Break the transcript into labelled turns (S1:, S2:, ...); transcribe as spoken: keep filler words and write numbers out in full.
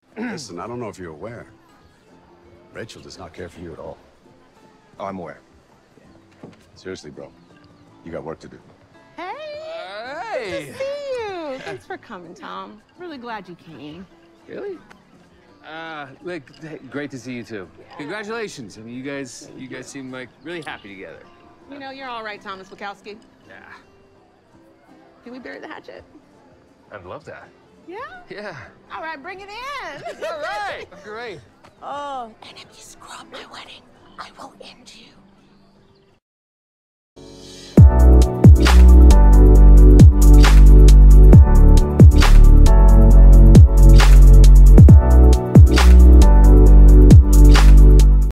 S1: Listen, I don't know if you're aware. Rachel does not care for you at all.
S2: Oh, I'm aware.
S1: Seriously, bro. You got work to do.
S3: Hey!
S4: Uh, hey!
S3: Good to see you. Thanks for coming, Tom. Really glad you came.
S4: Really? Uh, like, hey, great to see you too. Yeah. Congratulations. I mean, you guys, you guys seem like really happy together.
S3: You know, you're all right, Thomas Wachowski.
S4: Yeah.
S3: Can we bury the hatchet?
S4: I'd love that.
S3: Yeah?
S4: Yeah.
S3: All right, bring it in.
S4: All right. Great.
S3: Oh.
S5: And if you screw up my wedding, I will end you.